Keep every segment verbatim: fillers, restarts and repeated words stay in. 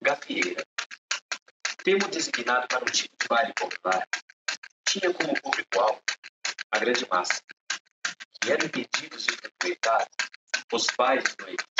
Gafieira, termo designado para um tipo de baile popular, tinha como público-alvo a grande massa, que eram impedidos de frequentar os bailes do elite.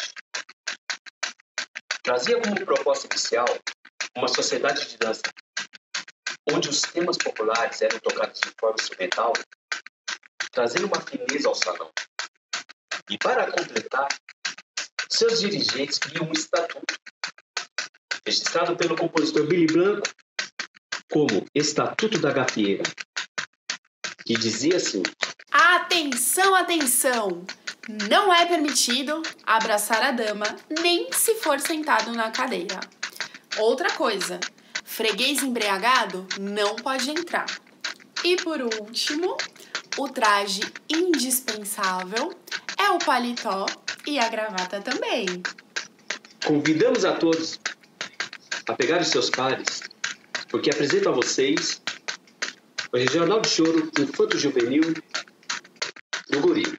Trazia como proposta inicial uma sociedade de dança, onde os temas populares eram tocados de forma instrumental, trazendo uma fineza ao salão. E para completar, seus dirigentes criam um estatuto, registrado pelo compositor Billy Blanco como Estatuto da Gafieira, que dizia assim: atenção, atenção! Não é permitido abraçar a dama, nem se for sentado na cadeira. Outra coisa, freguês embriagado não pode entrar. E por último, o traje indispensável é o paletó e a gravata também. Convidamos a todos a pegar os seus pares, porque apresento a vocês o Regional de Choro Infanto Juvenil do Guri.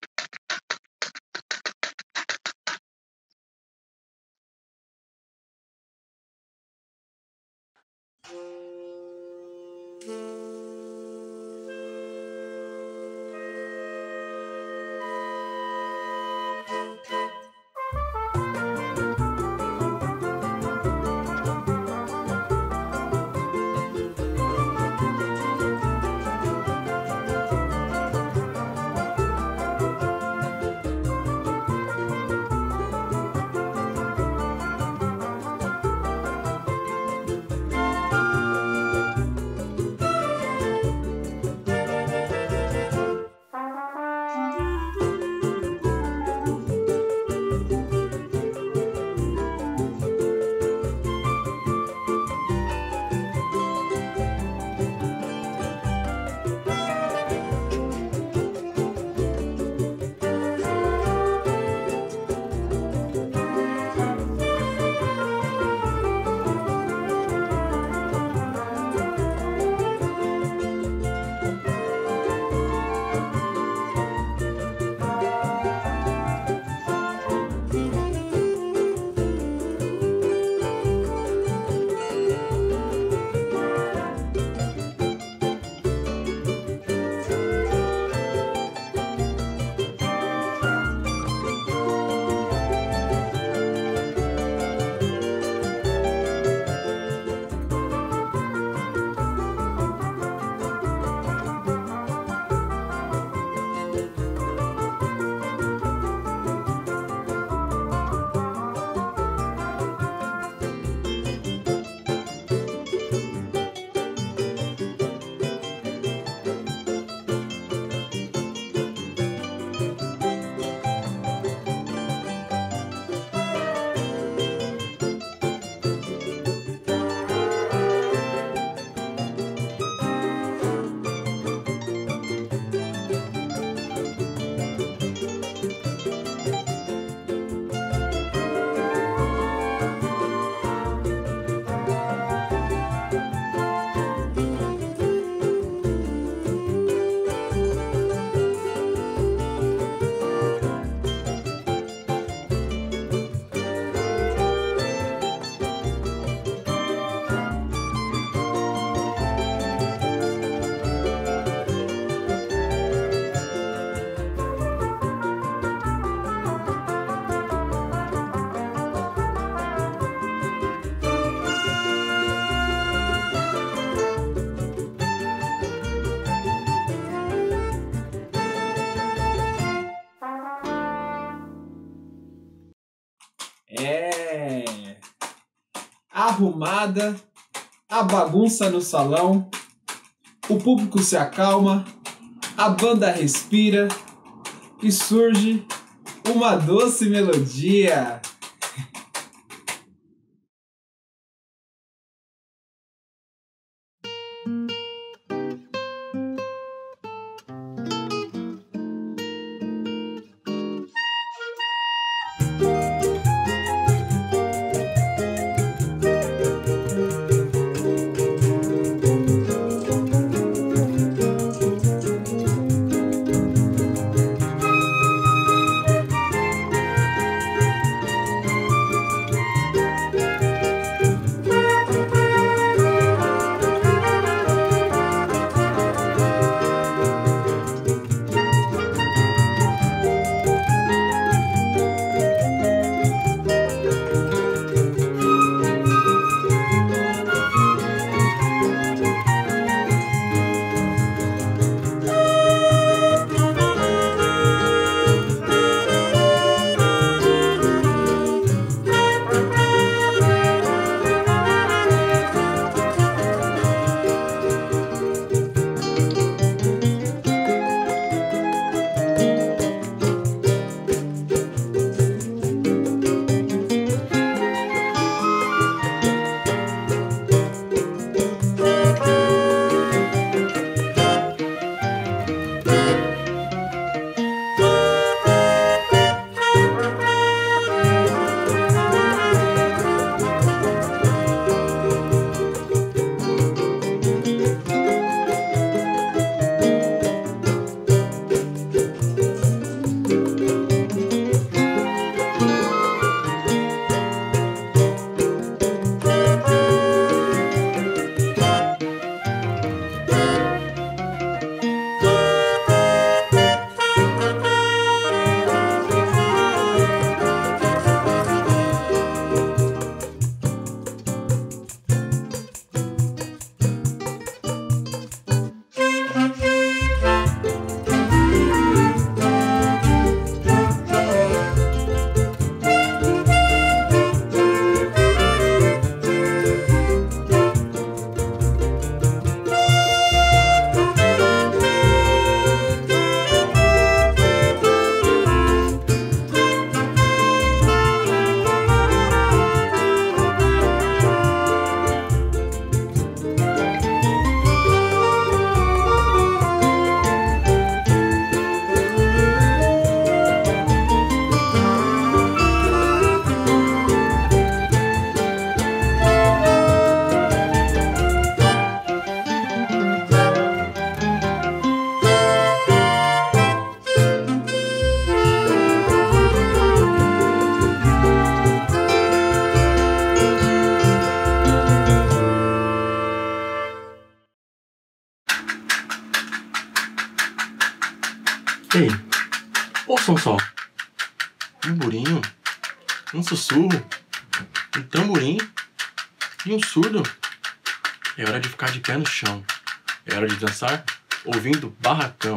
É, arrumada, a bagunça no salão, o público se acalma, a banda respira e surge uma doce melodia. Ei, ouçam só. Um burinho, um sussurro, um tamborim e um surdo. É hora de ficar de pé no chão. É hora de dançar ouvindo barracão.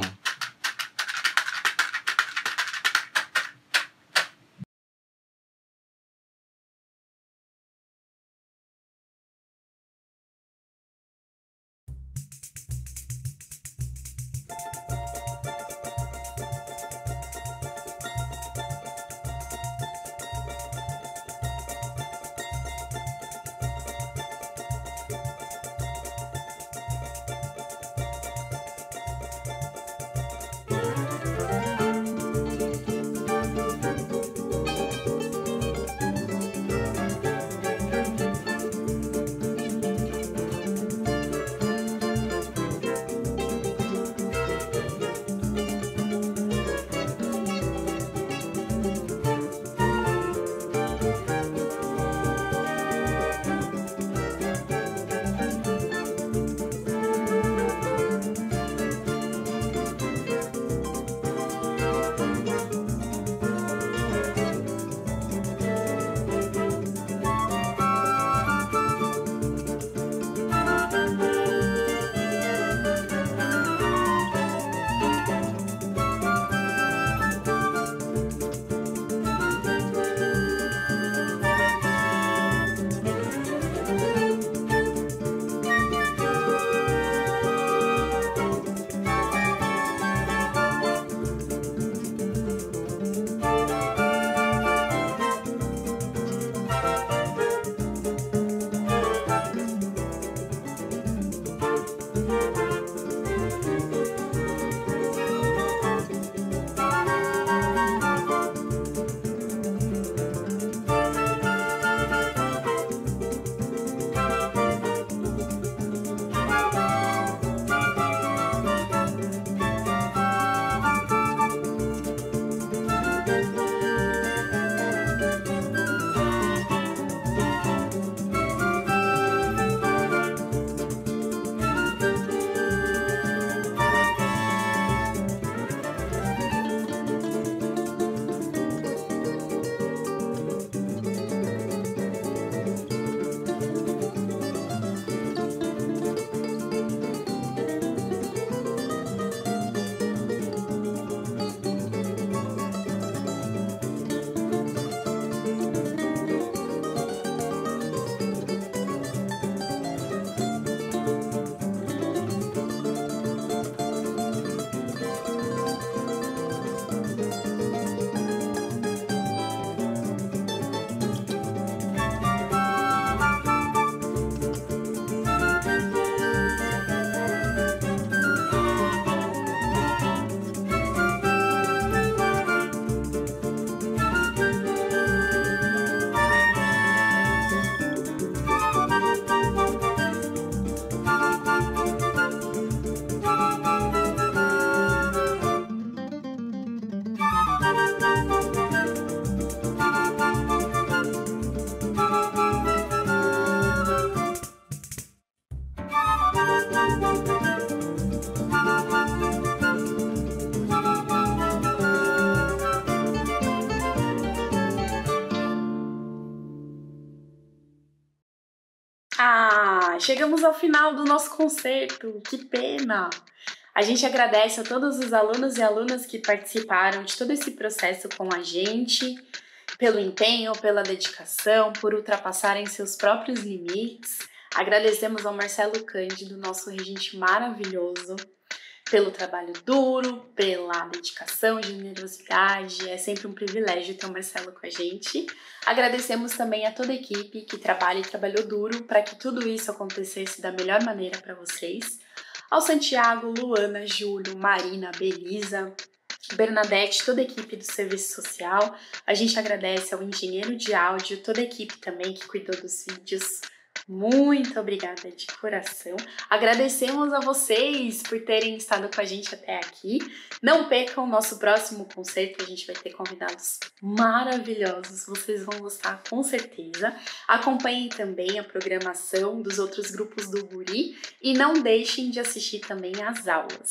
Ah, chegamos ao final do nosso concerto, que pena! A gente agradece a todos os alunos e alunas que participaram de todo esse processo com a gente, pelo empenho, pela dedicação, por ultrapassarem seus próprios limites. Agradecemos ao Marcelo Cândido, nosso regente maravilhoso, pelo trabalho duro, pela dedicação, generosidade. É sempre um privilégio ter o Marcelo com a gente. Agradecemos também a toda a equipe que trabalha e trabalhou duro para que tudo isso acontecesse da melhor maneira para vocês. Ao Santiago, Luana, Júlio, Marina, Belisa, Bernadette, toda a equipe do Serviço Social. A gente agradece ao engenheiro de áudio, toda a equipe também que cuidou dos vídeos. Muito obrigada de coração. Agradecemos a vocês por terem estado com a gente até aqui. Não percam o nosso próximo concerto, a gente vai ter convidados maravilhosos, vocês vão gostar com certeza. Acompanhem também a programação dos outros grupos do Guri e não deixem de assistir também às aulas.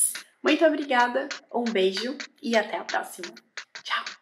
Muito obrigada, um beijo e até a próxima. Tchau!